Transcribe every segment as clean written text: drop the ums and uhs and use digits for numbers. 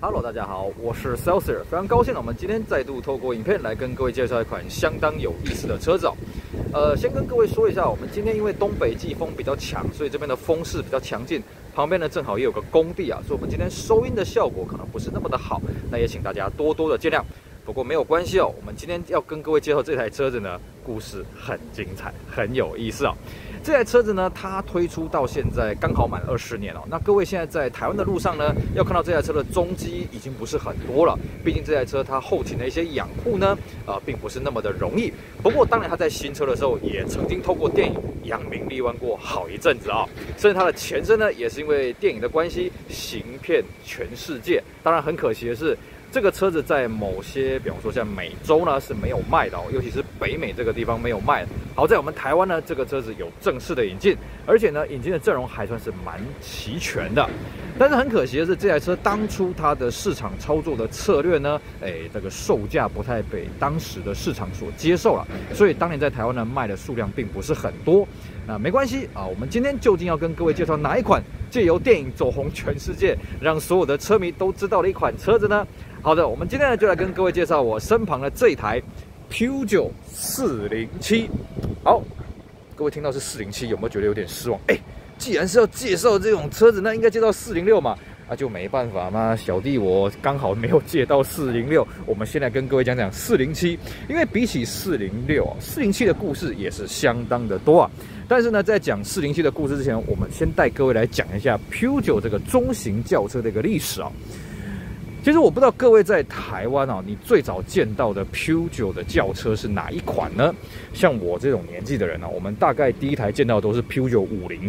Hello， 大家好，我是 Celsius， 非常高兴我们今天再度透过影片来跟各位介绍一款相当有意思的车子先跟各位说一下，我们今天因为东北季风比较强，所以这边的风势比较强劲，旁边呢正好也有个工地所以我们今天收音的效果可能不是那么的好，那也请大家多多的见谅。不过没有关系我们今天要跟各位介绍这台车子呢，故事很精彩，很有意思这台车子呢，它推出到现在刚好满20年那各位现在在台湾的路上呢，要看到这台车的踪迹已经不是很多了。毕竟这台车它后勤的一些养护呢，并不是那么的容易。不过当然它在新车的时候，也曾经透过电影扬名立万过好一阵子甚至它的前身呢，也是因为电影的关系行遍全世界。当然很可惜的是，这个车子在某些，比方说像美洲呢是没有卖的尤其是北美这个地方没有卖的。好在我们台湾呢，这个车子有正式的引进，而且呢，引进的阵容还算是蛮齐全的。但是很可惜的是，这台车当初它的市场操作的策略呢，这个售价不太被当时的市场所接受了，所以当年在台湾呢卖的数量并不是很多。那没关系我们今天究竟要跟各位介绍哪一款借由电影走红全世界，让所有的车迷都知道的一款车子呢？好的，我们今天呢就来跟各位介绍我身旁的这一台 Peugeot 407。好，各位听到是407，有没有觉得有点失望？既然是要介绍这种车子，那应该介绍406嘛。就没办法嘛，小弟我刚好没有借到406。我们先来跟各位讲讲407，因为比起406，407的故事也是相当的多但是呢，在讲407的故事之前，我们先带各位来讲一下 Peugeot 这个中型轿车的一个历史其实我不知道各位在台湾你最早见到的 Peugeot 的轿车是哪一款呢？像我这种年纪的人我们大概第一台见到的都是 Peugeot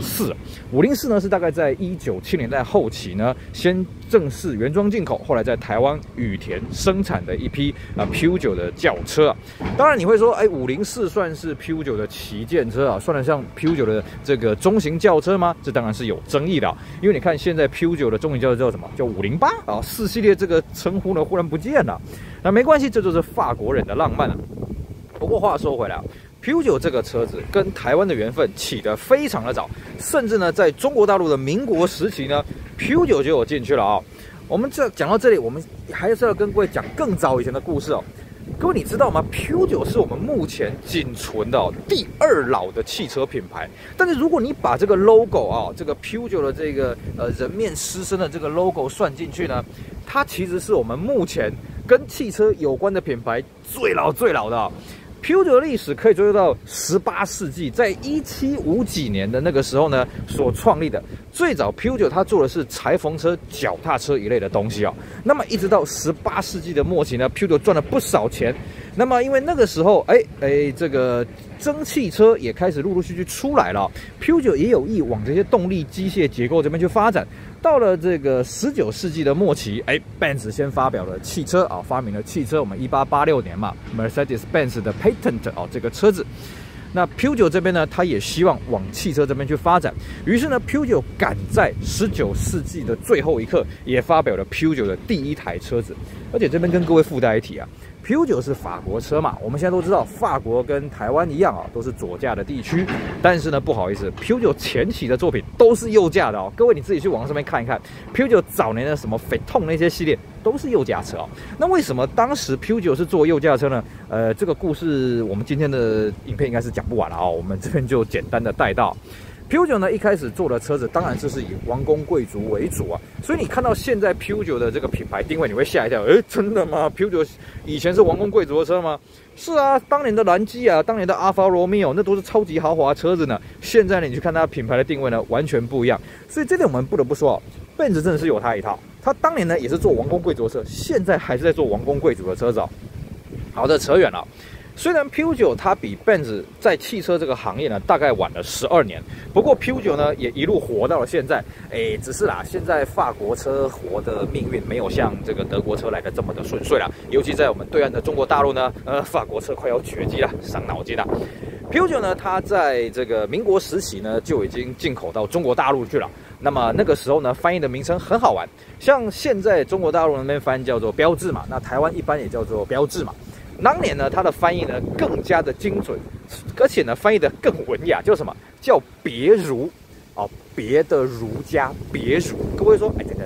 504。504呢是大概在1970年代后期呢，先正式原装进口，后来在台湾羽田生产的一批Peugeot 的轿车当然你会说504算是 Peugeot 的旗舰车算得上 Peugeot 的这个中型轿车吗？这当然是有争议的因为你看现在 Peugeot 的中型轿车叫什么？叫5084系列这个称呼呢忽然不见了。那没关系，这就是法国人的浪漫不过话说回来Peugeot 这个车子跟台湾的缘分起得非常的早，甚至呢，在中国大陆的民国时期呢 ，Peugeot 就有进去了我们讲到这里，我们还是要跟各位讲更早以前的故事各位你知道吗 ？Peugeot 是我们目前仅存的第2老的汽车品牌。但是如果你把这个 logo 这个 Peugeot 的这个人面狮身的这个 logo 算进去呢，它其实是我们目前跟汽车有关的品牌最老的Peugeot 的历史可以追溯到18世纪，在1750几年的那个时候呢，所创立的。最早 Peugeot 它做的是裁缝车、脚踏车一类的东西那么一直到18世纪的末期呢 ，Peugeot 赚了不少钱。那么因为那个时候，这个蒸汽车也开始陆陆续续出来了，Peugeot 也有意往这些动力机械结构这边去发展。到了这个19世纪的末期，Benz 先发表了汽车发明了汽车。我们1886年嘛 ，Mercedes-Benz 的 Patent 这个车子。那 Peugeot 这边呢，它也希望往汽车这边去发展。于是呢 ，Peugeot 赶在19世纪的最后一刻，也发表了 Peugeot 的第一台车子。而且这边跟各位附带一提Peugeot 是法国车嘛，我们现在都知道，法国跟台湾一样都是左驾的地区。但是呢，不好意思 ，Peugeot 前期的作品都是右驾的各位你自己去网上面看一看 ，Peugeot 早年的什么斐痛那些系列都是右驾车那为什么当时 Peugeot 是做右驾车呢？这个故事我们今天的影片应该是讲不完了我们这边就简单的带到。Peugeot 呢一开始做的车子当然就是以王公贵族为主所以你看到现在 Peugeot 的这个品牌定位，你会吓一跳，真的吗 ？Peugeot 以前是王公贵族的车吗？是当年的兰基当年的阿法罗密欧那都是超级豪华车子呢。现在呢，你去看它品牌的定位呢，完全不一样。所以这点我们不得不说Benz 真的是有它一套。它当年呢也是做王公贵族的车，现在还是在做王公贵族的车子好的，扯远了。虽然 Peugeot 它比 Benz 在汽车这个行业呢大概晚了12年，不过 Peugeot 呢也一路活到了现在。只是现在法国车活的命运没有像这个德国车来的这么的顺遂尤其在我们对岸的中国大陆呢，法国车快要绝迹了，伤脑筋了。Peugeot 呢，它在这个民国时期呢就已经进口到中国大陆去了。那么那个时候呢，翻译的名称很好玩，像现在中国大陆那边翻译叫做标致嘛，那台湾一般也叫做标致嘛。当年呢，它的翻译呢更加的精准，而且呢翻译的更文雅，叫什么？叫别儒别的儒家别儒。各位说，等等，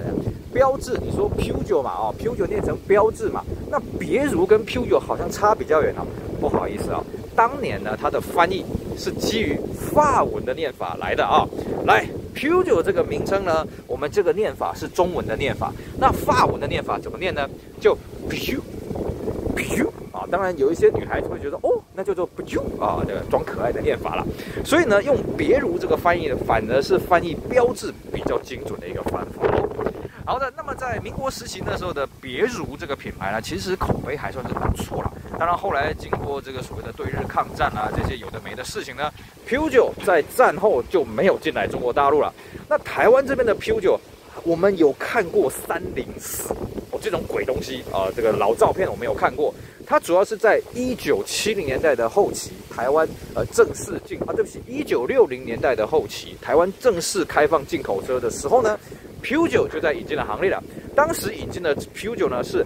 标致，你说 Peugeot 嘛，哦 ，Peugeot 念成标致嘛，那别如跟 Peugeot 好像差比较远哦。不好意思啊，当年呢，它的翻译是基于法文的念法来的啊。来 ，Peugeot 这个名称呢，我们这个念法是中文的念法，那法文的念法怎么念呢？就 Peugeot 啊。当然有一些女孩子会觉得，哦，那叫做 Peugeot 啊，这个装可爱的念法啦。所以呢，用别如这个翻译呢，反而是翻译标致比较精准的一个翻法。好的，那么在民国时期那时候的别如这个品牌呢，其实口碑还算是不错啦。当然后来经过这个所谓的对日抗战啊，这些有的没的事情呢 ，Peugeot 在战后就没有进来中国大陆了。那台湾这边的 Peugeot， 我们有看过304哦，这种鬼东西啊，这个老照片我们有看过。它主要是在1970年代的后期，台湾正式对不起，1960年代的后期，台湾正式开放进口车的时候呢，Peugeot 就在引进了行列了。当时引进的 Peugeot 呢是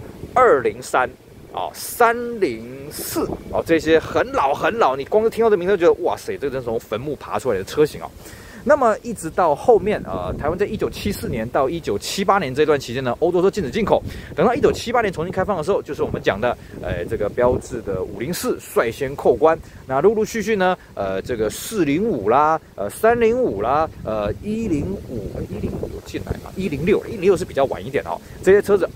203啊、304啊，这些很老，你光是听到这名字就觉得哇塞，这真是从坟墓爬出来的车型啊。那么一直到后面台湾在1974年到1978年这段期间呢，欧洲车禁止进口。等到1978年重新开放的时候，就是我们讲的这个标致的504率先扣关。那陆陆续续呢，这个405啦，305啦，105有进来嘛，106是比较晚一点哦。这些车子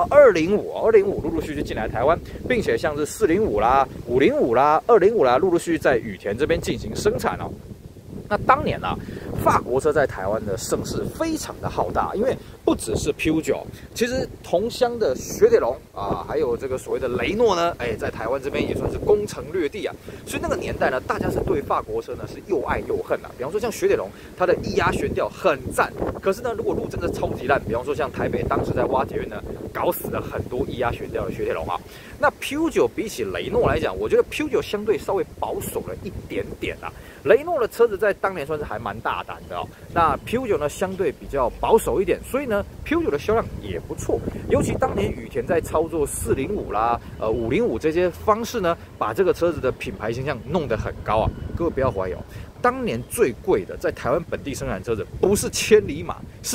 205陆陆续续进来台湾，并且像是405啦、505啦、205啦，陆陆续续在羽田这边进行生产哦。那当年啊，法国车在台湾的声势非常的浩大，因为不只是 Peugeot， 其实同乡的雪铁龙啊，还有这个所谓的雷诺呢，在台湾这边也算是攻城略地啊。所以那个年代呢，大家是对法国车呢是又爱又恨啊。比方说像雪铁龙，它的液压悬吊很赞，可是呢，如果路真的超级烂，比方说像台北当时在挖捷运呢，搞死了很多液压悬吊的雪铁龙啊。那 Peugeot 比起雷诺来讲，我觉得 Peugeot 相对稍微保守了一点点啊。雷诺的车子在当年算是还蛮大胆的哦。那 Peugeot 呢相对比较保守一点，所以呢 Peugeot 的销量也不错。尤其当年羽田在操作405啦、505这些方式呢，把这个车子的品牌形象弄得很高啊。各位不要怀疑哦，当年最贵的在台湾本地生产车子不是千里马，是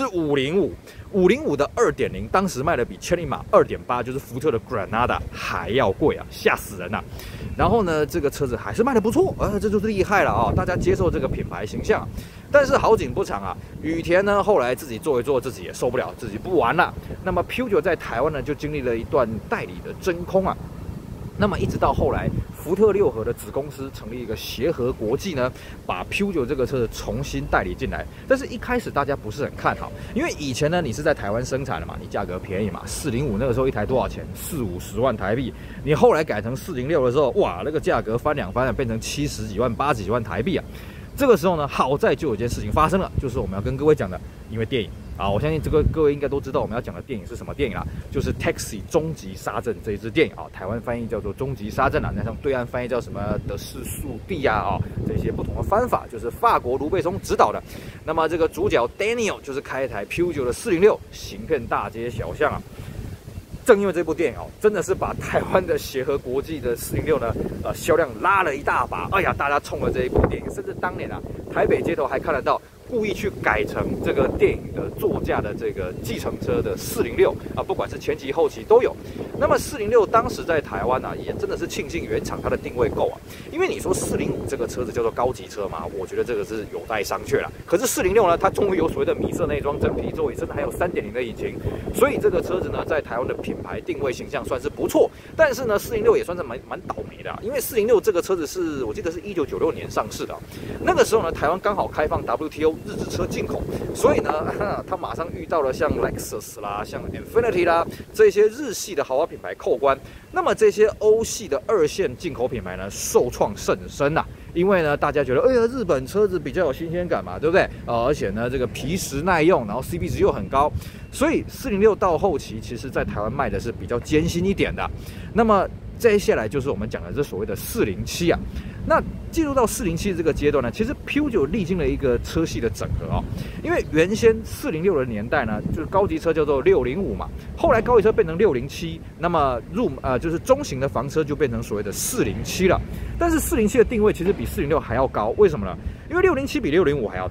505的2.0，当时卖的比千里马2.8，就是福特的 Granada 还要贵啊，吓死人啊！然后呢，这个车子还是卖的不错，这就是厉害了啊！大家接受这个品牌形象。但是好景不长啊，羽田呢后来自己做一做，自己也受不了，自己不玩了。那么 Peugeot 在台湾呢就经历了一段代理的真空啊。那么一直到后来，福特六合的子公司成立一个协和国际呢，把 Peugeot 这个车子重新代理进来。但是一开始大家不是很看好，因为以前呢你是在台湾生产的嘛，你价格便宜嘛，405那个时候一台多少钱？40-50万台币。你后来改成406的时候，哇，那个价格翻两番了，变成70几万、80几万台币啊。这个时候呢，好在就有件事情发生了，就是我们要跟各位讲的，因为电影啊，我相信这个各位应该都知道我们要讲的电影是什么电影啦，就是《Taxi 终极杀阵》这一支电影啊，台湾翻译叫做《终极杀阵》啊，那像对岸翻译叫什么《的士速递》啊，这些不同的翻法，就是法国卢贝松执导的。那么这个主角 Daniel 就是开一台 Peugeot 的406，行遍大街小巷啊。正因为这部电影哦，真的是把台湾的协和国际的406呢，销量拉了一大把。哎呀，大家冲了这一部电影，甚至当年啊，台北街头还看得到故意去改成这个电影的座驾的这个计程车的406啊，不管是前期后期都有。那么406当时在台湾啊，也真的是庆幸原厂它的定位够啊，因为你说405这个车子叫做高级车嘛，我觉得这个是有待商榷了。可是406呢，它终于有所谓的米色内装、真皮座椅，甚至还有3.0的引擎，所以这个车子呢，在台湾的品牌定位形象算是不错。但是呢，406也算是蛮倒霉的啊，因为406这个车子是我记得是1996年上市的啊，那个时候呢，台湾刚好开放 WTO 日制车进口，所以呢，它马上遇到了像 Lexus 啦、像 Infiniti 啦这些日系的豪华品牌扣关。那么这些欧系的2线进口品牌呢，受创甚深啊。因为呢，大家觉得，哎呀，日本车子比较有新鲜感嘛，对不对？而且呢，这个皮实耐用，然后 CP 值又很高，所以406到后期，其实在台湾卖的是比较艰辛一点的。那么接下来就是我们讲的这所谓的407啊。那进入到407这个阶段呢，其实 Peugeot 历经了一个车系的整合哦。因为原先406的年代呢，就是高级车叫做605嘛，后来高级车变成607，那么就是中型的房车就变成所谓的407了。但是407的定位其实比406还要高，为什么呢？因为607比605还要大。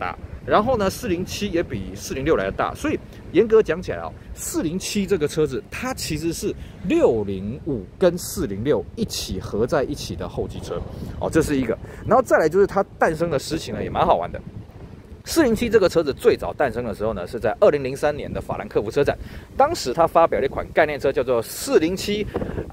然后呢，407也比406来的大，所以严格讲起来407这个车子它其实是605跟406一起合在一起的后继车这是一个。然后再来就是它诞生的事情呢也蛮好玩的。407这个车子最早诞生的时候呢，是在2003年的法兰克福车展，当时它发表了一款概念车，叫做407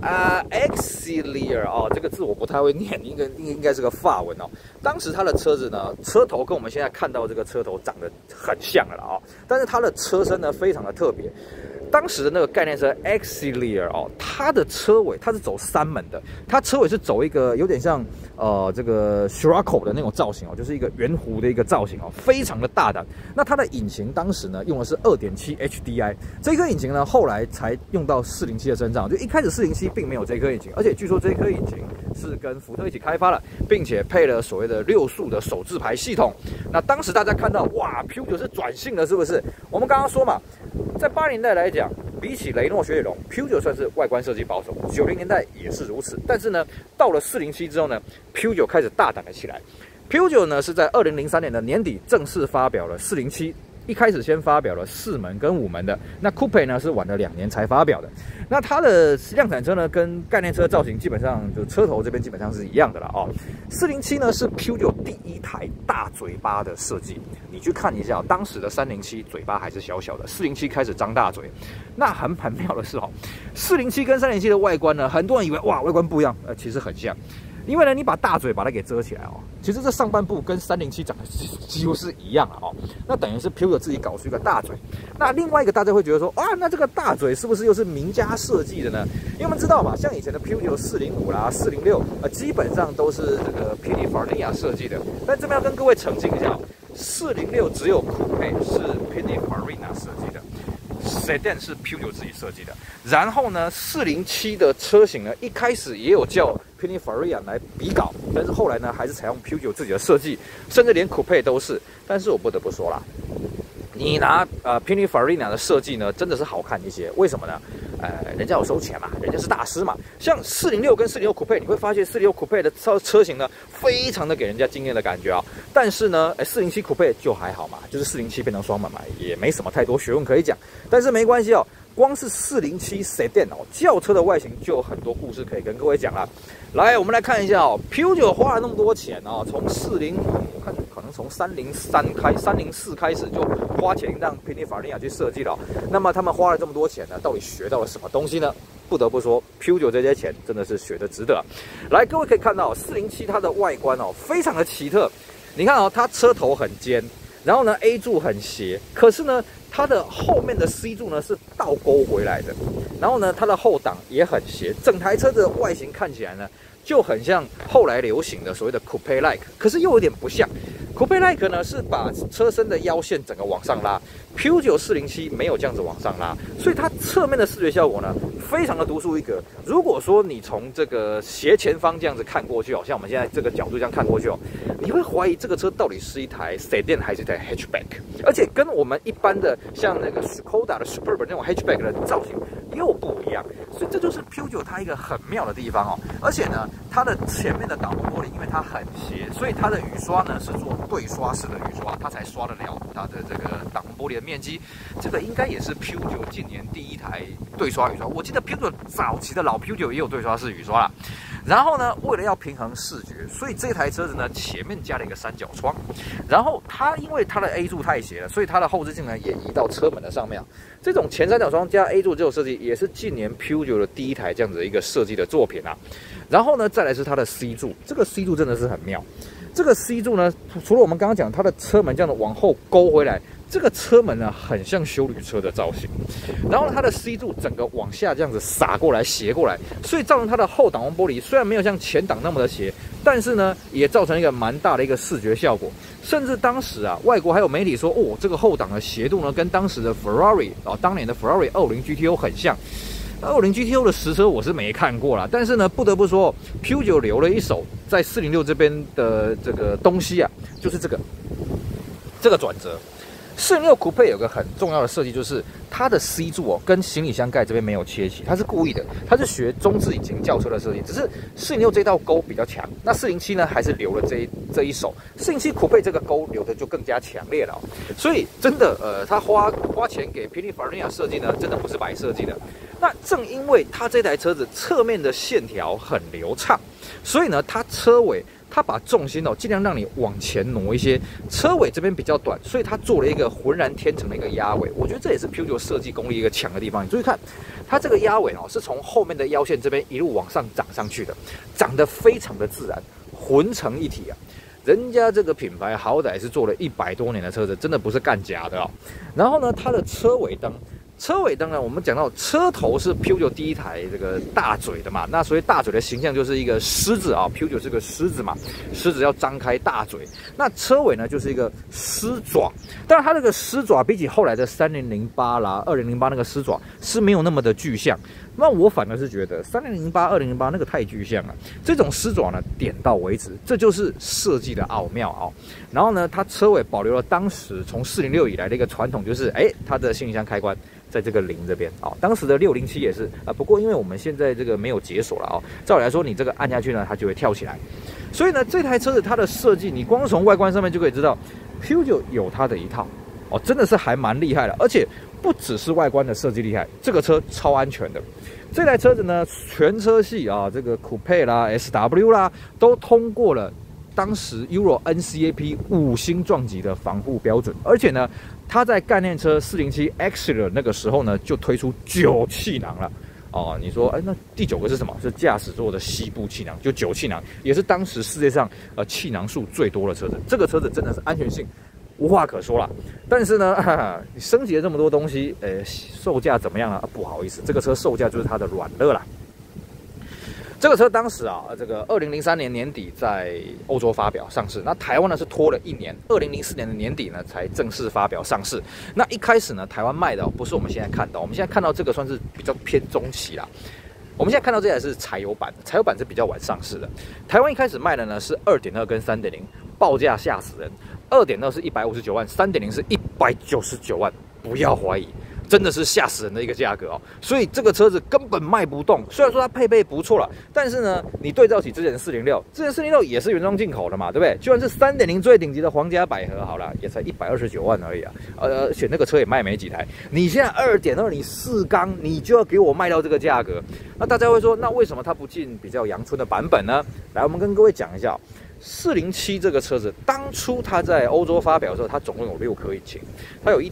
Auxilier 这个字我不太会念，应该是个法文当时它的车子呢，车头跟我们现在看到这个车头长得很像了但是它的车身呢非常的特别。当时的那个概念车 Auxilier 它的车尾它是走3门的，它车尾是走一个有点像这个 Scirocco 的那种造型就是一个圆弧的一个造型非常的大胆。那它的引擎当时呢用的是 2.7 HDI， 这颗引擎呢后来才用到407的身上，就一开始407并没有这颗引擎，而且据说这颗引擎是跟福特一起开发了，并且配了所谓的6速的手自排系统。那当时大家看到哇 Peugeot 是转性了是不是？我们刚刚说嘛，在80年代来讲，比起雷诺雪铁龙 ，Peugeot 算是外观设计保守，90年代也是如此。但是呢，到了407之后呢 ，Peugeot 开始大胆了起来。Peugeot 呢是在2003年的年底正式发表了407，一开始先发表了4门跟5门的，那 Coupe 呢是晚了2年才发表的。那它的量产车呢跟概念车造型基本上就车头这边基本上是一样的了407呢是 Peugeot 第一台大嘴巴的设计，你去看一下当时的307嘴巴还是小小的，407开始张大嘴。那很妙的是407跟307的外观呢，很多人以为哇外观不一样，其实很像。因为呢，你把大嘴把它给遮起来其实这上半部跟307长得几乎是一样了那等于是 Peugeot 自己搞出一个大嘴。那另外一个大家会觉得说那这个大嘴是不是又是名家设计的呢？因为我们知道嘛，像以前的 Peugeot 405啦、406基本上都是这个 Pininfarina 设计的。但这边要跟各位澄清一下406只有 Coupe 是 Pininfarina 设计的。Sedan 是 Peugeot 自己设计的，然后呢，407的车型呢，一开始也有叫 Pininfarina 来比稿，但是后来呢，还是采用 Peugeot 自己的设计，甚至连 Coupe 都是。但是我不得不说啦，你拿Pininfarina 的设计呢，真的是好看一些。为什么呢？人家有收钱嘛，人家是大师嘛。像406跟406 Coupe， 你会发现406 Coupe 的车型呢，非常的给人家惊艳的感觉但是呢，407 Coupe 就还好嘛，就是407变成双门嘛，也没什么太多学问可以讲。但是没关系光是407 Sedan 轿车的外形就有很多故事可以跟各位讲啦。来，我们来看一下Peugeot 花了那么多钱从405，我看可能从304开始就花钱让 Pininfarina 去设计了。那么他们花了这么多钱呢，到底学到了什么东西呢？不得不说 ，Peugeot 这些钱真的是学得值得。来，各位可以看到407它的外观非常的奇特。你看它车头很尖，然后呢 A 柱很斜，可是呢它的后面的 C 柱呢是倒勾回来的，然后呢它的后挡也很斜，整台车子的外形看起来呢就很像后来流行的所谓的 Coupe-like， 可是又有点不像。Coupe-like 呢是把车身的腰线整个往上拉 ，Peugeot 407没有这样子往上拉，所以它侧面的视觉效果呢非常的独树一格。如果说你从这个斜前方这样子看过去像我们现在这个角度这样看过去你会怀疑这个车到底是一台 Sedan 还是一台 Hatchback， 而且跟我们一般的像那个 Skoda 的 Superb 那种 Hatchback 的造型又不一样，所以这就是 Peugeot 它一个很妙的地方而且呢，它的前面的挡风玻璃因为它很斜，所以它的雨刷呢是做对刷式的雨刷，它才刷得了它的这个挡风玻璃的面积。这个应该也是 Peugeot 近年第一台对刷雨刷。我记得 Peugeot 早期的老 Peugeot 也有对刷式雨刷啦。然后呢，为了要平衡视觉，所以这台车子呢前面加了一个三角窗。然后它因为它的 A 柱太斜了，所以它的后视镜呢也移到车门的上面。这种前三角窗加 A 柱这种设计，也是近年 Peugeot 的第一台这样子的一个设计的作品啊。然后呢，再来是它的 C 柱，这个 C 柱真的是很妙。这个 C 柱呢，除了我们刚刚讲它的车门这样的往后勾回来，这个车门呢很像休旅车的造型。然后它的 C 柱整个往下这样子洒过来、斜过来，所以造成它的后挡风玻璃虽然没有像前挡那么的斜，但是呢也造成一个蛮大的一个视觉效果。甚至当时啊，外国还有媒体说，这个后挡的斜度呢跟当时的 Ferrari 当年的 Ferrari 250 GTO 很像。250 GTO 的实车我是没看过啦，但是呢，不得不说 ，Peugeot 留了一手在406这边的这个东西啊，就是这个转折。 406 Coupe 有个很重要的设计，就是它的 C 柱跟行李箱盖这边没有切齐，它是故意的，它是学中置引擎轿车的设计。只是406这道钩比较强，那407呢还是留了这一手。407 Coupe 这个钩留的就更加强烈了所以真的他花钱给 Pininfarina 设计呢，真的不是白设计的。那正因为它这台车子侧面的线条很流畅，所以呢，它车尾它把重心尽量让你往前挪一些，车尾这边比较短，所以它做了一个浑然天成的一个压尾。我觉得这也是 Peugeot 设计功力一个强的地方。你注意看，它这个压尾是从后面的腰线这边一路往上长上去的，长得非常的自然，浑成一体啊。人家这个品牌好歹是做了100多年的车子，真的不是干假的然后呢，它的车尾灯呢，我们讲到车头是 Peugeot 第一台这个大嘴的嘛，那所以大嘴的形象就是一个狮子Peugeot 是个狮子嘛，狮子要张开大嘴，那车尾呢就是一个狮爪，当然它这个狮爪比起后来的3008啦、2008那个狮爪是没有那么的具象，那我反而是觉得3008、2008那个太具象了，这种狮爪呢点到为止，这就是设计的奥妙然后呢，它车尾保留了当时从406以来的一个传统，就是它的行李箱开关在这个0这边当时的607也是不过因为我们现在这个没有解锁了照理来说你这个按下去呢，它就会跳起来。所以呢，这台车子它的设计，你光从外观上面就可以知道 ，Peugeot 有它的一套真的是还蛮厉害的。而且不只是外观的设计厉害，这个车超安全的。这台车子呢，全车系这个 Coupe 啦、SW 啦，都通过了当时 Euro NCAP 5星撞击的防护标准，而且呢，它在概念车407 Exeter 那个时候呢，就推出9气囊了。你说，那第9个是什么？是驾驶座的膝部气囊，就9气囊，也是当时世界上气囊数最多的车子。这个车子真的是安全性无话可说了。但是呢，你升级了这么多东西，售价怎么样呢？不好意思，这个车售价就是它的软肋啦。这个车当时这个2003年年底在欧洲发表上市，那台湾呢是拖了1年，2004年的年底呢才正式发表上市。那一开始呢，台湾卖的不是我们现在看到，我们现在看到这个算是比较偏中期啦。我们现在看到这台是柴油版，柴油版是比较晚上市的。台湾一开始卖的呢是2.2跟3.0，报价吓死人，2.2是159万，3.0是199万，不要怀疑。真的是吓死人的一个价格所以这个车子根本卖不动。虽然说它配备不错了，但是呢，你对照起之前的406，之前406也是原装进口的嘛，对不对？就算是3.0最顶级的皇家百合，好了，也才129万而已而且那个车也卖没几台。你现在2.2，你4缸，你就要给我卖到这个价格，那大家会说，那为什么它不进比较阳春的版本呢？来，我们跟各位讲一下。407这个车子，当初它在欧洲发表的时候，它总共有6颗引擎，它有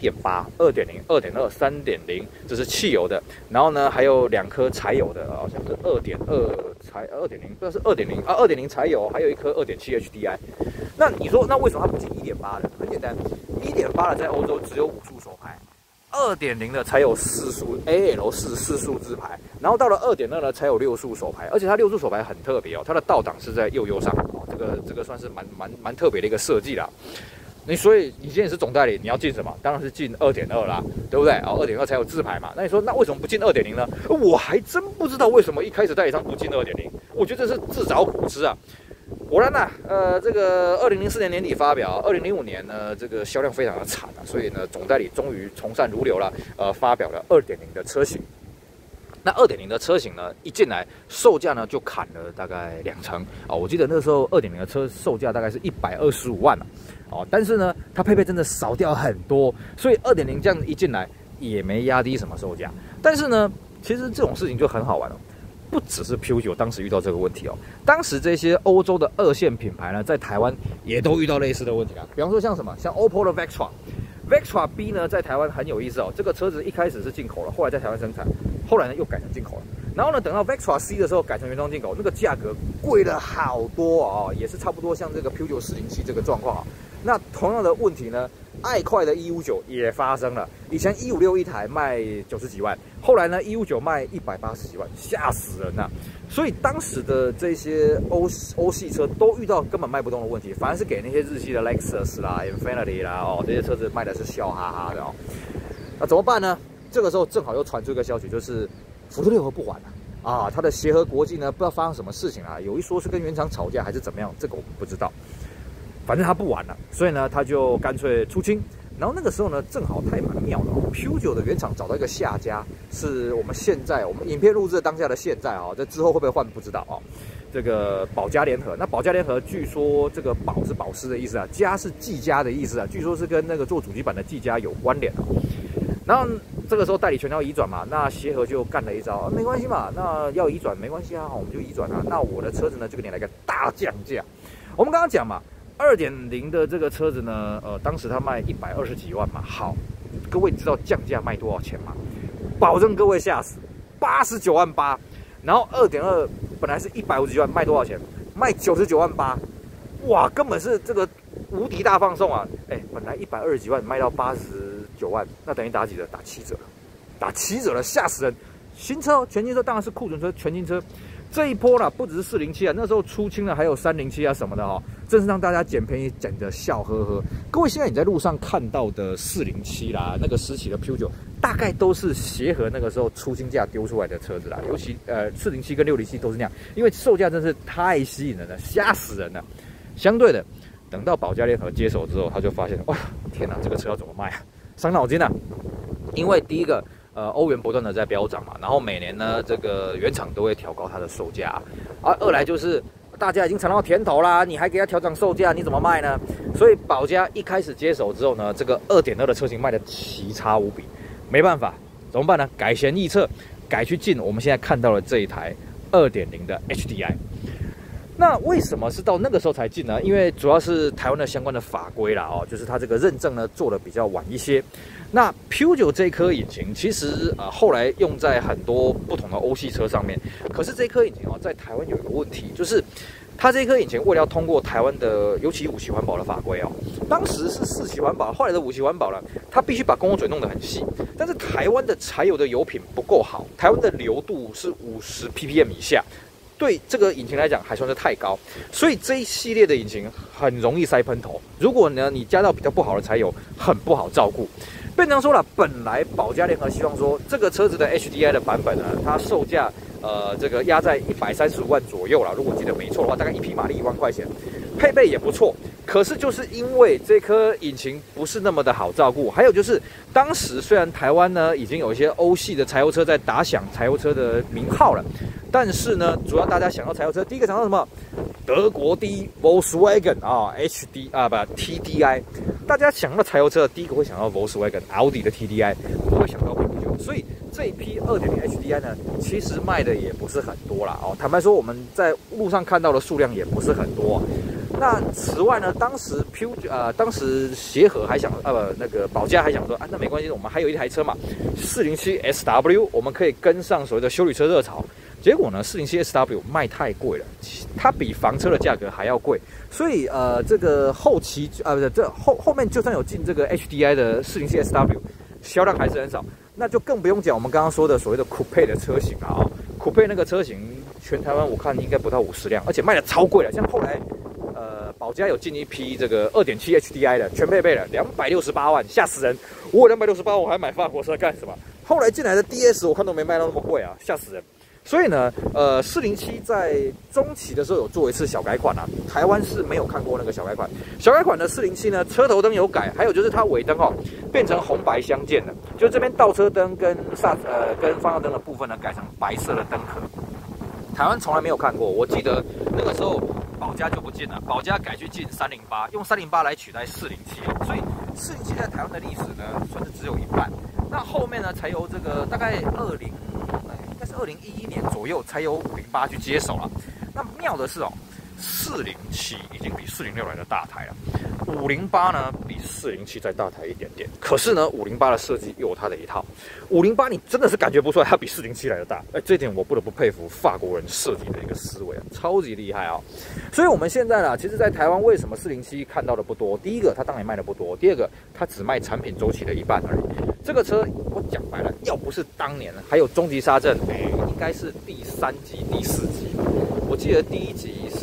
1.8、2.0、2.2、3.0，这是汽油的，然后呢还有2颗柴油的像是2.2柴2.0，不知道是2.0 2.0柴油，还有1颗2.7 HDI。那你说，那为什么它不进1.8的？很简单，1.8的在欧洲只有5速手排。2.0的才有4速 AL 4速自排，然后到了2.2呢才有6速手排，而且它6速手排很特别它的倒档是在右上这个算是蛮特别的一个设计啦。所以你现在是总代理，你要进什么？当然是进2.2啦，对不对？2.2才有自排嘛。那你说，那为什么不进2.0呢？我还真不知道为什么一开始代理商不进2.0，我觉得这是自找苦吃啊。果然这个2004年年底发表，2005年呢，这个销量非常的惨所以呢，总代理终于从善如流了，发表了2.0的车型。那2.0的车型呢，一进来售价呢就砍了大概2成我记得那时候2.0的车售价大概是125万但是呢，它配备真的少掉很多，所以2.0这样一进来也没压低什么售价。但是呢，其实这种事情就很好玩不只是 Peugeot 当时遇到这个问题当时这些欧洲的2线品牌呢，在台湾也都遇到类似的问题比方说像什么，像 Opel 的 Vectra B 呢，在台湾很有意思这个车子一开始是进口了，后来在台湾生产，后来呢又改成进口了。然后呢，等到 Vectra C 的时候改成原装进口，那个价格贵了好多也是差不多像这个 Peugeot 407这个状况那同样的问题呢，爱快的159也发生了。以前156一台卖90几万，后来呢159卖180几万，吓死人所以当时的这些欧系车都遇到根本卖不动的问题，反而是给那些日系的 Lexus 啦、Infiniti 啦这些车子卖的是笑哈哈的那怎么办呢？这个时候正好又传出一个消息，就是福特6合不还了它的协和国际呢，不知道发生什么事情有一说是跟原厂吵架还是怎么样，这个我们不知道。反正他不玩了，所以呢，他就干脆出清， 然后那个时候呢，正好它也蛮妙的哦。Peugeot 的原厂找到一个下家，是我们影片录制的当下的现在哦，这之后会不会换不知道哦。这个保家联合，那保家联合据说这个保是保时的意思啊，家是技嘉的意思啊，据说是跟那个做主机板的技嘉有关联啊。然后这个时候代理权要移转嘛，那协和就干了一招，没关系嘛，那要移转没关系啊，我们就移转啊。那我的车子呢，就给你来个大降价。我们刚刚讲嘛。2.0 的这个车子呢，当时它卖120几万嘛。好，各位知道降价卖多少钱吗？保证各位吓死，89万8。然后2.2本来是150几万，卖多少钱？卖99万8。哇，根本是这个无敌大放送啊！哎，本来120几万卖到89万，那等于打几折？打7折了，打7折了，吓死人！新车，全新车当然是库存车，全新车。这一波啦，不只是407啊，那时候出清了，还有307啊什么的哦，真是让大家捡便宜捡得笑呵呵。各位现在你在路上看到的407啦，那个时期的 Peugeot， 大概都是协和那个时候出清价丢出来的车子啦，尤其407跟607都是那样，因为售价真是太吸引人了，吓死人了。相对的，等到保家联合接手之后，他就发现，哇，天哪，这个车要怎么卖啊？伤脑筋啊！因为第一个。欧元不断的在飙涨嘛，然后每年呢，这个原厂都会调高它的售价，二来就是大家已经尝到甜头啦，你还给它调涨售价，你怎么卖呢？所以保家一开始接手之后呢，这个2.2的车型卖的奇差无比，没办法，怎么办呢？改弦易辙，改去进我们现在看到的这一台2.0的 HDI。那为什么是到那个时候才进呢？因为主要是台湾的相关的法规啦，哦，就是它这个认证呢做的比较晚一些。那 Peugeot 这颗引擎其实后来用在很多不同的欧系车上面，可是这颗引擎哦，在台湾有一个问题，就是它这颗引擎为了要通过台湾的尤其5期环保的法规哦，当时是4期环保，后来的5期环保了，它必须把供油嘴弄得很细，但是台湾的柴油的油品不够好，台湾的流度是50 ppm 以下。对这个引擎来讲还算是太高，所以这一系列的引擎很容易塞喷头。如果呢你加到比较不好的柴油，很不好照顾。变成说了，本来保家联合希望说这个车子的 HDI 的版本呢，它售价这个压在135万左右啦，如果记得没错的话，大概1匹马力1万块钱，配备也不错。可是就是因为这颗引擎不是那么的好照顾，还有就是当时虽然台湾呢已经有一些欧系的柴油车在打响柴油车的名号了，但是呢，主要大家想到柴油车，第一个想到什么？德国第一 Volkswagen 啊 ，TDI。大家想到柴油车，第一个会想到 Volkswagen、奥迪的 TDI， 不会想到 Peugeot。所以这一批2.0 HDI 呢，其实卖的也不是很多啦哦。坦白说，我们在路上看到的数量也不是很多。那此外呢，当时协和还想那个保家还想说那没关系，我们还有一台车嘛，407 SW， 我们可以跟上所谓的休旅车热潮。结果呢，407 SW 卖太贵了，它比房车的价格还要贵，所以这个后期这后面就算有进这个 HDI 的407 SW， 销量还是很少，那就更不用讲我们刚刚说的所谓的 Coupe 的车型了啊，Coupe 那个车型全台湾我看应该不到50辆，而且卖的超贵了，像后来保家有进一批这个2.7 HDI 的全配备的268万，吓死人！我有268万，我还买法国车干什么？后来进来的 DS 我看都没卖到那么贵啊，吓死人！所以呢，407在中期的时候有做一次小改款啊，台湾是没有看过那个小改款。小改款的407呢，车头灯有改，还有就是它尾灯哦变成红白相间的，就这边倒车灯跟跟方向灯的部分呢改成白色的灯壳。台湾从来没有看过，我记得那个时候保家就不进了，保家改去进308，用308来取代407，所以407在台湾的历史呢算是只有一半。那后面呢才由这个大概应该是2011年左右才由508去接手了。那妙的是哦，407已经比406来的大台了，508呢比407再大台一点点。可是呢，508的设计又有它的一套。508你真的是感觉不出来它比407来的大，这一点我不得不佩服法国人设计的一个思维啊，超级厉害啊！所以我们现在呢，其实在台湾为什么407看到的不多？第一个它当然卖的不多，第二个它只卖产品周期的一半而已。这个车我讲白了，要不是当年还有终极杀阵，应该是第3集、第4集。我记得第1集是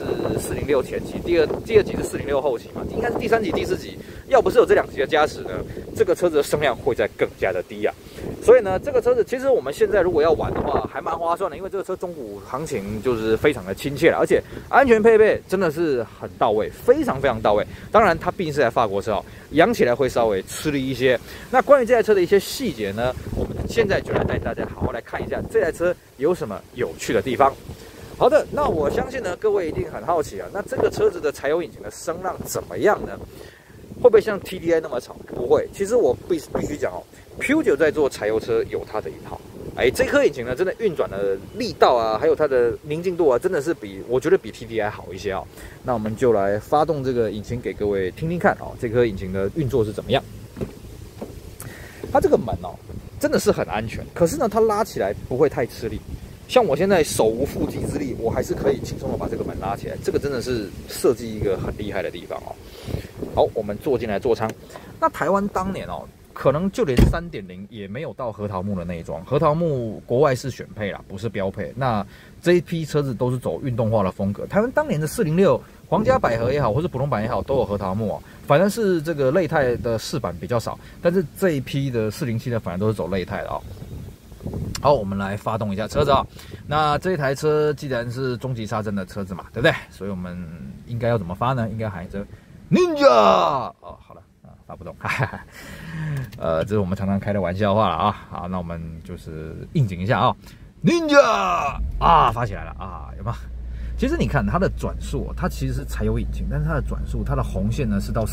406前期，第二集是406后期嘛，应该是第3集、第4集。要不是有这2集的加持呢，这个车子的声量会再更加的低啊。所以呢，这个车子其实我们现在如果要玩的话，还蛮划算的，因为这个车中古行情就是非常的亲切了，而且安全配备真的是很到位，非常非常到位。当然，它毕竟是台法国车哦，养起来会稍微吃力一些。那关于这台车的一些细节呢，我们现在就来带大家好好来看一下这台车有什么有趣的地方。好的，那我相信呢，各位一定很好奇啊，那这个车子的柴油引擎的声浪怎么样呢？会不会像 TDI 那么吵？不会。其实我必须讲哦 ，Peugeot 在做柴油车有它的一套。这颗引擎呢，真的运转的力道啊，还有它的宁静度啊，真的是我觉得比 TDI 好一些哦。那我们就来发动这个引擎给各位听听看哦，这颗引擎的运作是怎么样？它这个门哦，真的是很安全，可是呢，它拉起来不会太吃力。像我现在手无缚鸡之力，我还是可以轻松的把这个门拉起来。这个真的是设计一个很厉害的地方哦。好，我们坐进来座舱。那台湾当年哦，可能就连 3.0 也没有到核桃木的内装，核桃木国外是选配啦，不是标配。那这一批车子都是走运动化的风格。台湾当年的406、皇家百合也好，或是普通版也好，都有核桃木哦。反正是这个类钛的饰板比较少，但是这一批的407呢，反而都是走类钛的哦。好，我们来发动一下车子啊。那这一台车既然是终极杀阵的车子嘛，对不对？所以我们应该要怎么发呢？应该喊着 Ninja 哦，好了啊，发不动，哈哈。这是我们常常开的玩笑话了啊。好，那我们就是应景一下啊 ，Ninja 啊，发起来了啊，有吗？其实你看它的转速，它其实是柴油引擎，但是它的转速，它的红线呢是到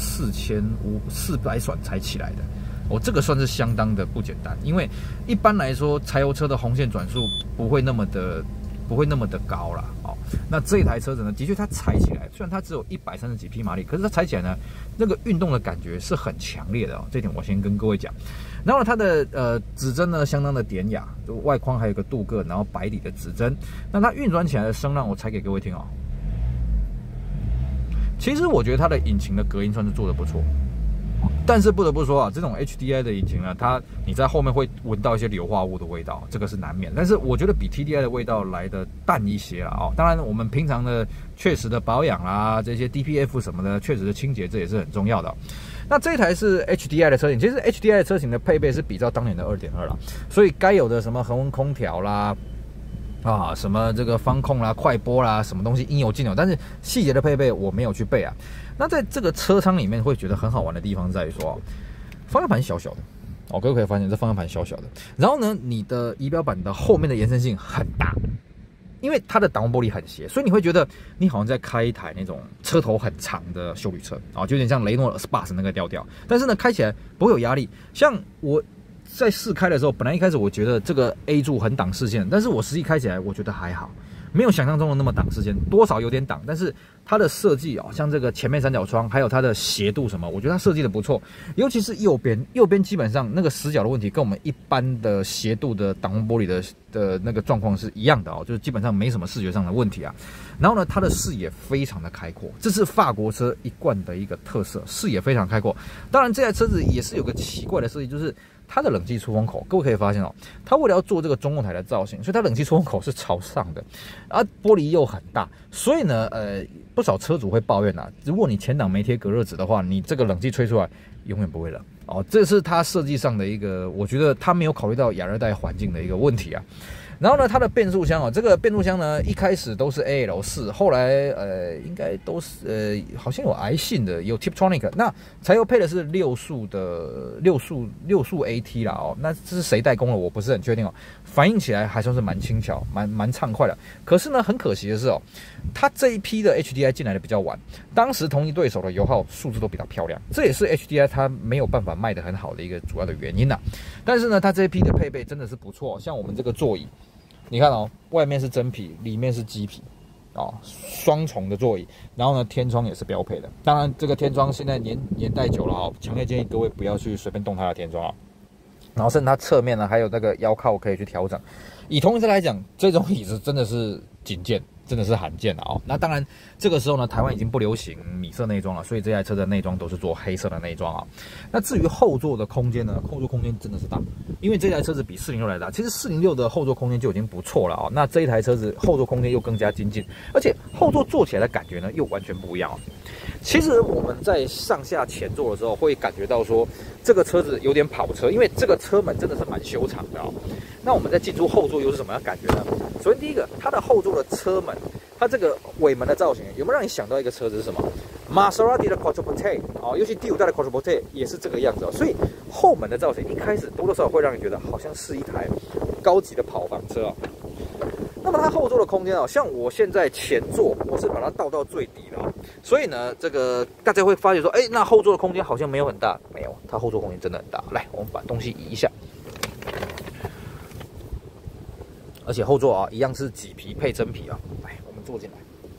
400转才起来的。这个算是相当的不简单，因为一般来说柴油车的红线转速不会那么的高啦。那这一台车子呢，的确它踩起来，虽然它只有130几匹马力，可是它踩起来呢，那个运动的感觉是很强烈的哦。这点我先跟各位讲。然后它的指针呢相当的典雅，就外框还有个镀铬，然后白底的指针。那它运转起来的声浪，我踩给各位听哦。其实我觉得它的引擎的隔音算是做得不错。但是不得不说啊，这种 HDI 的引擎呢，你在后面会闻到一些硫化物的味道，这个是难免。但是我觉得比 TDI 的味道来的淡一些啦哦。当然，我们平常的确实的保养啦，这些 DPF 什么的，确实的清洁，这也是很重要的。那这一台是 HDI 的车型，其实 HDI 的车型的配备是比照当年的 2.2 啦，所以该有的什么恒温空调啦。什么这个方控啦、快播啦，什么东西应有尽有，但是细节的配备我没有去备啊。那在这个车舱里面会觉得很好玩的地方在于说，方向盘小小的，各位可以发现这方向盘小小的，然后呢，你的仪表板的后面的延伸性很大，因为它的挡风玻璃很斜，所以你会觉得你好像在开一台那种车头很长的休旅车啊，就有点像雷诺 Espace 那个调调。但是呢，开起来不会有压力，像我。在试开的时候，本来一开始我觉得这个 A 柱很挡视线，但是我实际开起来我觉得还好，没有想象中的那么挡视线，多少有点挡，但是它的设计啊，像这个前面三角窗，还有它的斜度什么，我觉得它设计的不错，尤其是右边基本上那个死角的问题，跟我们一般的斜度的挡风玻璃的那个状况是一样的哦，就是基本上没什么视觉上的问题啊。然后呢，它的视野非常的开阔，这是法国车一贯的一个特色，视野非常开阔。当然，这台车子也是有个奇怪的设计，就是它的冷气出风口，各位可以发现哦，它为了要做这个中控台的造型，所以它冷气出风口是朝上的，玻璃又很大，所以呢，不少车主会抱怨如果你前挡没贴隔热纸的话，你这个冷气吹出来永远不会冷哦。这是它设计上的一个，我觉得它没有考虑到亚热带环境的一个问题啊。然后呢，它的变速箱这个变速箱呢，一开始都是 AL4，后来应该都是好像有癌性的，有 Tiptronic， 那柴油配的是六速 AT 啦哦，那这是谁代工了？我不是很确定哦。反应起来还算是蛮轻巧，蛮畅快的。可是呢，很可惜的是哦，它这一批的 HDI 进来的比较晚，当时同一对手的油耗数字都比较漂亮，这也是 HDI 它没有办法卖得很好的一个主要的原因呐。但是呢，它这一批的配备真的是不错，像我们这个座椅。你看哦，外面是真皮，里面是麂皮，双重的座椅，然后呢，天窗也是标配的。当然，这个天窗现在年代久了强烈建议各位不要去随便动它的天窗啊。然后甚至它侧面呢，还有那个腰靠可以去调整。以同一车来讲，这种椅子真的是仅见真的是罕见了哦。那当然，这个时候呢，台湾已经不流行米色内装了，所以这台车的内装都是做黑色的内装啊。那至于后座的空间呢，后座空间真的是大，因为这台车子比406来大。其实406的后座空间就已经不错了啊，那这一台车子后座空间又更加精进，而且后座坐起来的感觉呢又完全不一样哦。其实我们在上下前座的时候会感觉到说，这个车子有点跑车，因为这个车门真的是蛮修长的哦。那我们在进出后座又是什么样的感觉呢？首先第一个，它的后座的车门，它这个尾门的造型，有没有让你想到一个车子是什么？玛莎拉蒂的 Quattroporte 啊，尤其第5代的 Quattroporte 也是这个样子哦。所以后门的造型一开始多多少少会让你觉得好像是一台高级的跑房车哦。那么它后座的空间哦，像我现在前座我是把它倒到最底的哦，所以呢，这个大家会发觉说，哎，那后座的空间好像没有很大，没有，它后座空间真的很大。来，我们把东西移一下，而且后座啊一样是麂皮配真皮啊。来，我们坐进来。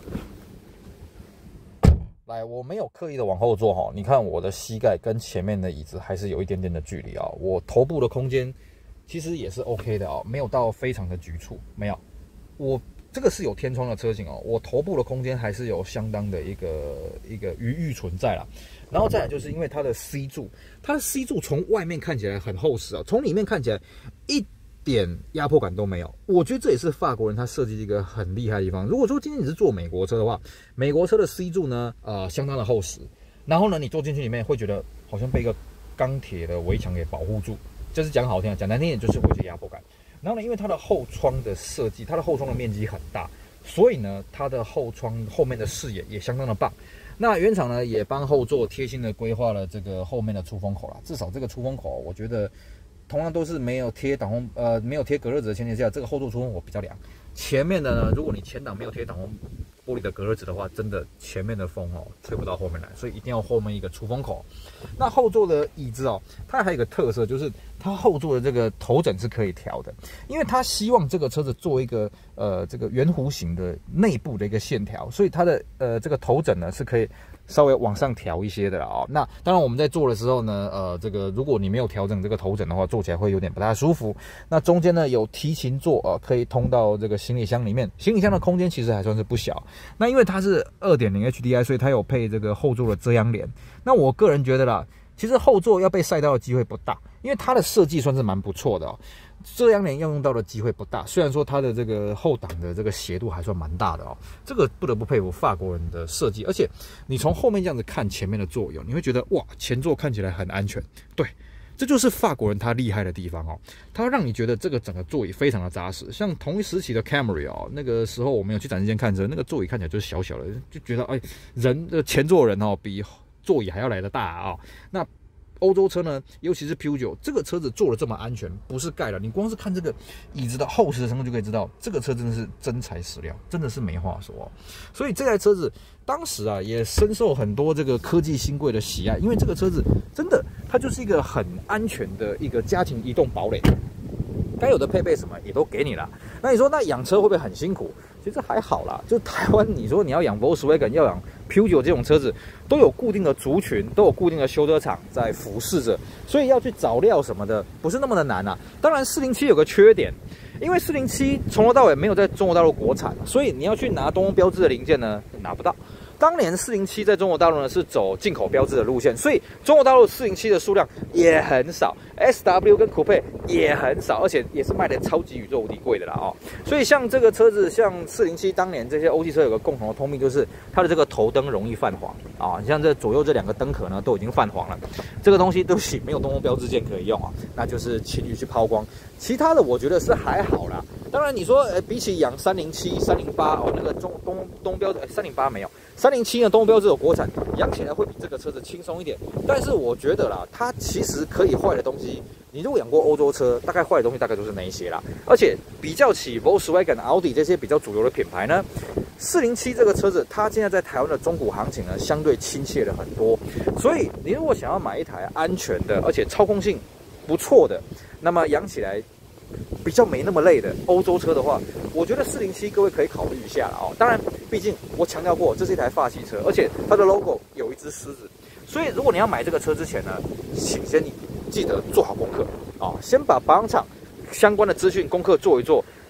来，我没有刻意的往后坐哈，你看我的膝盖跟前面的椅子还是有一点点的距离啊。我头部的空间其实也是 OK 的啊，没有到非常的局促，没有。我这个是有天窗的车型哦，我头部的空间还是有相当的一个余裕存在啦。然后再来就是因为它的 C 柱，它的 C 柱从外面看起来很厚实啊，从里面看起来一点压迫感都没有。我觉得这也是法国人他设计一个很厉害的地方。如果说今天你是坐美国车的话，美国车的 C 柱呢，相当的厚实，然后呢，你坐进去里面会觉得好像被一个钢铁的围墙给保护住，这是讲好听，讲难听点就是会有压迫感。然后呢，因为它的后窗的设计，它的后窗的面积很大，所以呢，它的后窗后面的视野也相当的棒。那原厂呢也帮后座贴心的规划了这个后面的出风口啦，至少这个出风口，我觉得同样都是没有贴没有贴隔热纸的前提下，这个后座出风口比较凉。前面的呢，如果你前挡没有贴挡风玻璃的隔热纸的话，真的前面的风哦吹不到后面来，所以一定要后面一个出风口。那后座的椅子哦，它还有一个特色，就是它后座的这个头枕是可以调的，因为它希望这个车子做一个这个圆弧形的内部的一个线条，所以它的这个头枕呢是可以稍微往上调一些的啦哦。那当然我们在坐的时候呢，这个如果你没有调整这个头枕的话，坐起来会有点不太舒服。那中间呢有提琴座可以通到这个行李箱里面，行李箱的空间其实还算是不小。那因为它是 2.0 HDI， 所以它有配这个后座的遮阳帘。那我个人觉得啦，其实后座要被晒到的机会不大，因为它的设计算是蛮不错的哦。遮阳帘要用到的机会不大，虽然说它的这个后挡的这个斜度还算蛮大的哦，这个不得不佩服法国人的设计。而且你从后面这样子看前面的座椅，你会觉得哇，前座看起来很安全。对，这就是法国人他厉害的地方哦，他让你觉得这个整个座椅非常的扎实。像同一时期的 Camry 哦，那个时候我们有去展示间看车，那个座椅看起来就是小小的，就觉得哎，人的前座人哦比座椅还要来得大啊。那欧洲车呢，尤其是 Peugeot 这个车子做的这么安全，不是盖了，你光是看这个椅子的厚实的程度就可以知道，这个车真的是真材实料，真的是没话说哦。所以这台车子当时啊，也深受很多这个科技新贵的喜爱，因为这个车子真的它就是一个很安全的一个家庭移动堡垒，该有的配备什么也都给你了。那你说那养车会不会很辛苦？其实还好啦，就台湾你说你要养 Volkswagen 要养 Peugeot 这种车子，都有固定的族群，都有固定的修车厂在服侍着，所以要去找料什么的不是那么的难啊。当然407有个缺点，因为407从头到尾没有在中国大陆国产，所以你要去拿东风标致的零件呢拿不到。当年407在中国大陆呢是走进口标志的路线，所以中国大陆407的数量也很少 ，SW 跟 Coupe 也很少，而且也是卖的超级宇宙无敌贵的啦哦。所以像这个车子，像407当年这些欧系车有个共同的通病，就是它的这个头灯容易泛黄啊。你像这左右这两个灯壳呢都已经泛黄了，这个东西对不起，没有东风标致件可以用啊，那就是请你去抛光。其他的我觉得是还好啦。当然你说比起养307、308哦，那个东标308没有。307呢，东风标致有国产，养起来会比这个车子轻松一点。但是我觉得啦，它其实可以坏的东西，你如果养过欧洲车，大概坏的东西大概都是那一些啦。而且比较起 Volkswagen、奥迪这些比较主流的品牌呢，407这个车子，它现在在台湾的中古行情呢，相对亲切了很多。所以你如果想要买一台安全的，而且操控性不错的，那么养起来比较没那么累的欧洲车的话，我觉得407各位可以考虑一下了哦。当然，毕竟我强调过，这是一台法系车，而且它的 logo 有一只狮子，所以如果你要买这个车之前呢，请先记得做好功课啊，先把保养厂相关的资讯功课做一做，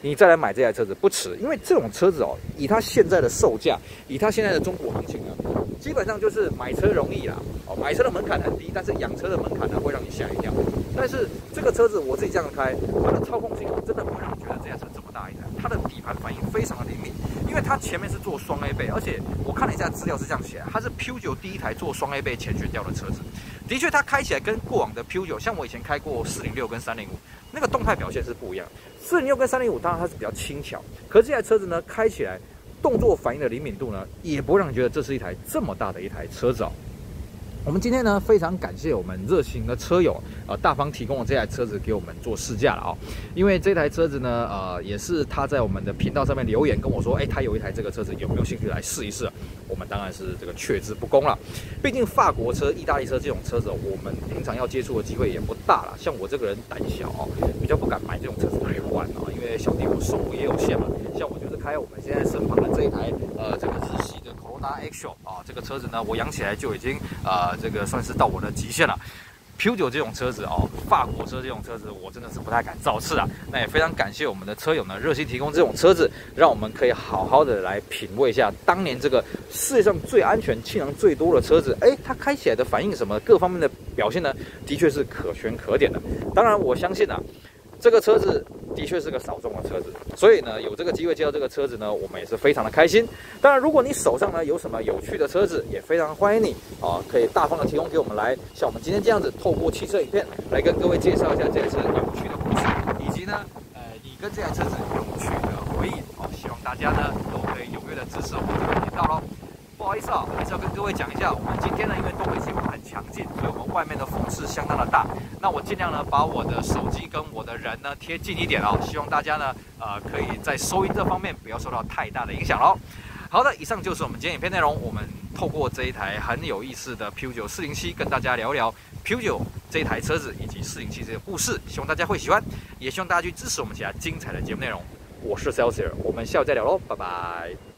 你再来买这台车子不迟。因为这种车子哦，以它现在的售价，以它现在的中古行情呢，基本上就是买车容易啦，哦，买车的门槛很低，但是养车的门槛呢会让你吓一跳。但是这个车子我自己这样开，它的操控性真的不会让你觉得这台车这么大一台，它的底盘反应非常的灵敏，因为它前面是做双 A 背，而且我看了一下资料是这样写，它是 Peugeot 第一台做双 A 背前悬吊的车子。的确，它开起来跟过往的 Peugeot， 像我以前开过406跟305，那个动态表现是不一样。406跟305当然它是比较轻巧，可是这台车子呢开起来动作反应的灵敏度呢，也不会让你觉得这是一台这么大的一台车子哦。我们今天呢非常感谢我们热心的车友大方提供了这台车子给我们做试驾了啊、哦，因为这台车子呢也是他在我们的频道上面留言跟我说，他有一台这个车子，有没有兴趣来试一试？我们当然是这个却之不恭了，毕竟法国车、意大利车这种车子，我们平常要接触的机会也不大了。像我这个人胆小哦，比较不敢买这种车子来换啊、哦，因为小弟我收入也有限嘛。像我就是开我们现在身旁的这一台这个日系的 Corona Action 啊，这个车子呢我养起来就已经这个算是到我的极限了。Peugeot 这种车子哦，法国车这种车子，我真的是不太敢造次啊。那也非常感谢我们的车友呢，热心提供这种车子，让我们可以好好的来品味一下当年这个世界上最安全、气囊最多的车子。它开起来的反应什么各方面的表现呢，的确是可圈可点的。当然，我相信啊，这个车子的确是个少众的车子，所以呢，有这个机会接到这个车子呢，我们也是非常的开心。当然，如果你手上呢有什么有趣的车子，也非常欢迎你可以大方的提供给我们来，像我们今天这样子，透过汽车影片来跟各位介绍一下这台车有趣的故事，以及呢，你跟这台车子有趣的回忆希望大家呢都可以踊跃的支持我们这个频道咯。不好意思啊，还是要跟各位讲一下，我们今天呢，因为东北季风很强劲，所以我们外面的风势相当的大。那我尽量呢，把我的手机跟我的人呢贴近一点哦，希望大家呢，可以在收音这方面不要受到太大的影响咯。好的，以上就是我们今天影片内容。我们透过这一台很有意思的 Peugeot 407，跟大家聊聊 Peugeot 这一台车子以及407这个故事，希望大家会喜欢，也希望大家去支持我们其他精彩的节目内容。我是 Celsius， 我们下午再聊喽，拜拜。